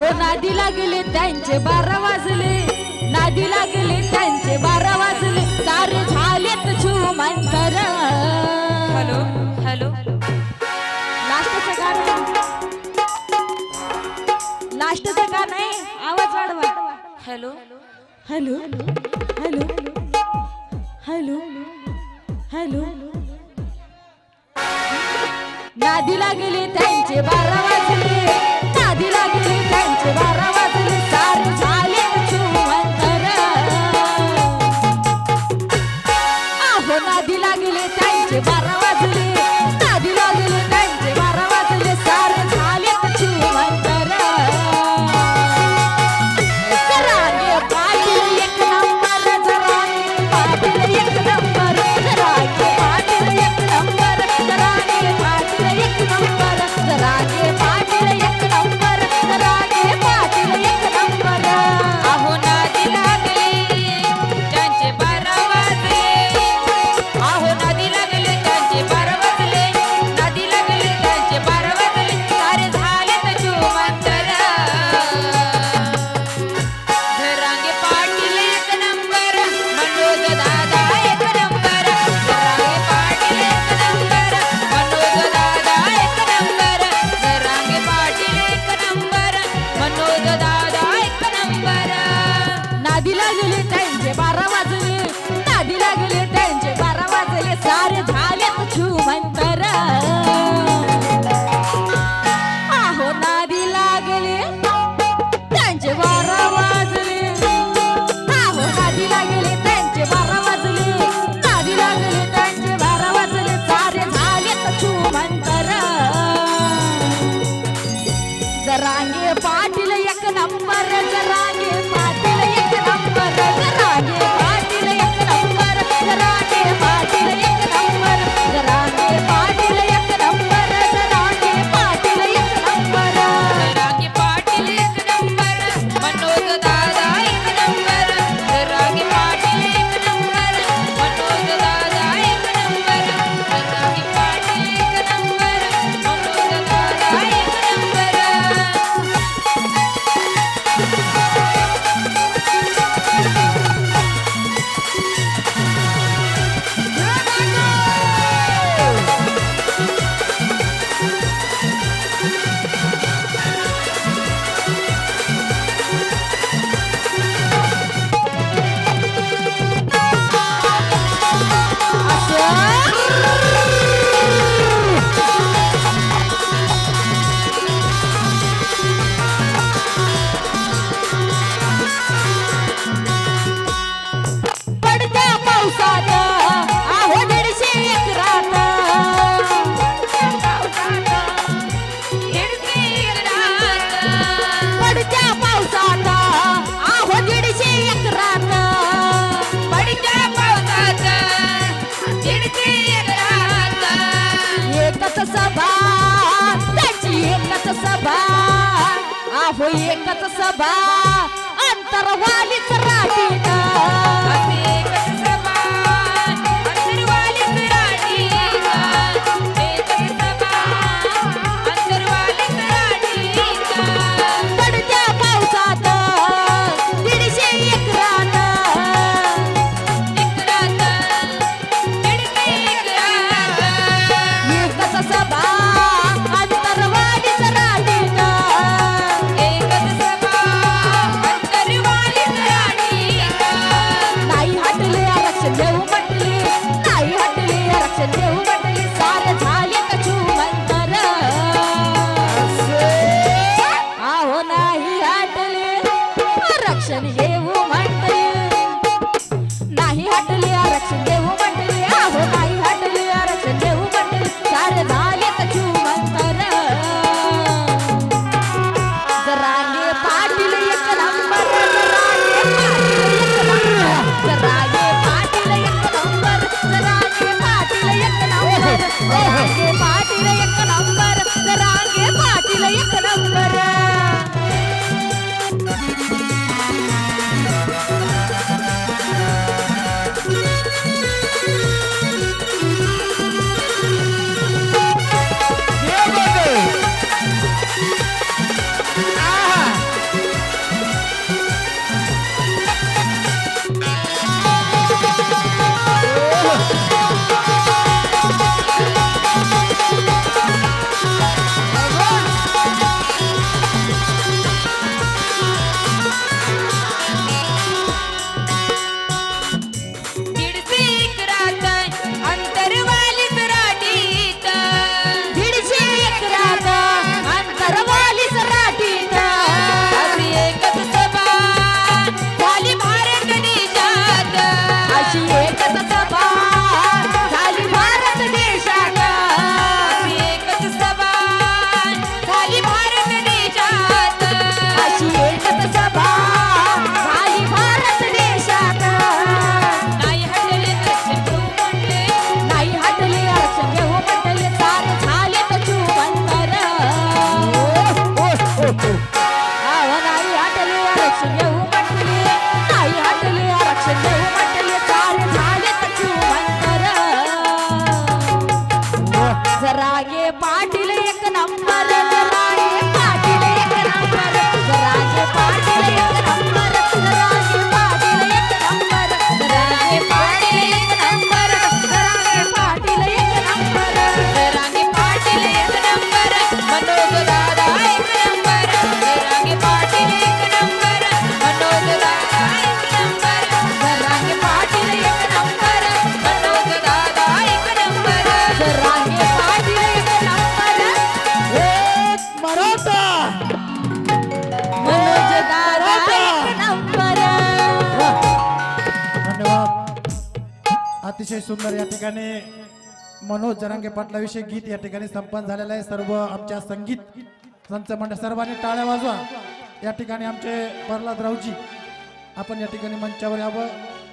नादी लागले त्यांचे 12 वाजले, नादी लागले त्यांचे 12 वाजले, सारे झालेत छुमंतर. हॅलो हॅलो लास्टचं गाणं, लास्टचं गाणं आहे, आवाज वाढवा. Hello hello hello hello hello. नादी लागले त्यांचे 12 वाजले, नादी लागले त्यांचे 12 वाजले, सारे झाले छुमंतर. आहो नादी लागले त्यांचे 12 वाजले, नादी लागले त्यांचे 12 वाजले, सारे झाले छुमंतर. जरांगे पाटील एक नंबर, जरांगे पाटील एक नंबर, जरांगे पाटील एक नंबर, जरांगे पाटील एक नंबर, जरांगे पाटील एक नंबर, जरांगे पाटील एक नंबर. अहो नादी लागले त्यांचे 12 वाजले, अहो नादी लागले त्यांचे 12 वाजले, नादी लागले त्यांचे 12 वाजले, सारे झालेत छुमंतर. जरांगे पाटील एक नंबर, मनोज दादा एक नंबर, जरांगे पाटील एक नंबर, मनोज दादा एक नंबर, जरांगे पाटील एक नंबर, मनोज दादा एक नंबर. नादी लागले त्यांचे 12 वाजले, नादी लागले त्यांचे 12 वाजले, सारे झालेत छुमंतर. आहो नादी लागले त्यांचे 12 वाजले, आहो नादी लागले त्यांचे 12 वाजले, नादी लागले त्यांचे 12 वाजले, सारे झालेत छुमंतर. जरांगे पाटील एक नंबर, जरांगे पाटील एक नंबर, जरांगे पाटील एक नंबर, जरांगे पाटील एक नंबर, जरांगे पाटील एक नंबर, जरांगे पाटील एक नंबर. जरांगे पाटील एक नंबर, मनोज दादा एक नंबर, जरांगे पाटील एक नंबर, मनोज दादा एक नंबर, जरांगे पाटील एक नंबर, मनोज दादा एक नंबर. पडत्या पावसात आहो 150 एकरात, पडत्या पावसात आहो 150 एकरात, पडत्या पावसात 150 एकरात, एकच सभा त्याची एकच सभा, आहो एकच सभा अंतरवालीच राटीत. असे एकच सभा अंतरवालीच राटीत, एकच सभा अंतरवालीच राटीत. पडत्या पावसात 150 एकरात, एकरात 150 एकरात, एकच सभा अंतरवालीच राटीत. एकच सभा अंतरवालीच राटीत. नाही हटले आरक्षण देऊ म्हटले, नाही हटले आरक्षण देऊ म्हटले, सारे झाले छुमंतर. आहो नाही हटले आरक्षण देऊ म्हटले, नाही हटले आरक्षण देऊ म्हटले, आहो नाही हटले आरक्षण देऊ म्हटले, सारे झाले छुमंतर. जरांगे पाटील एक नंबर, जरांगे पाटील एक नंबर, जरांगे पाटील एक नंबर, जरांगे पाटील एक नंबर, जरांगे पाटील एक नंबर, जरांगे पाटील एक नंबर. आरक्षण घेऊ म्हटले नाही हटले आरक्षण घेऊ म्हटले चार झाले तचूमंतर जरांगे पाटील एक नंबर जरांगे पाटील एक नंबर जरांगे पाटील एक नंबर जरांगे पाटील एक नंबर जरांगे पाटील एक नंबर जरांगे पाटील एक नंबर जरांगे पाटील एक नंबर मनोज दादा एक नंबर जरांगे पाटील एक नंबर मनोज दादा एक नंबर जरांगे पाटील एक नंबर मनोज दादा एक नंबर जरांगे पाटील एक नंबर एक मराठा मनोज दादा एक नंबर धन्यवाद. अतिशय सुंदर या ठिकाणी मनोज जरांगे पाटलाविषयी गीत या ठिकाणी संपन्न झालेलं आहे. सर्व आमच्या संगीत संच मंडळ सर्वांनी टाळ्या वाजवा. या ठिकाणी आमचे प्रल्हाद रावजी आपण या ठिकाणी मंचावर यावं.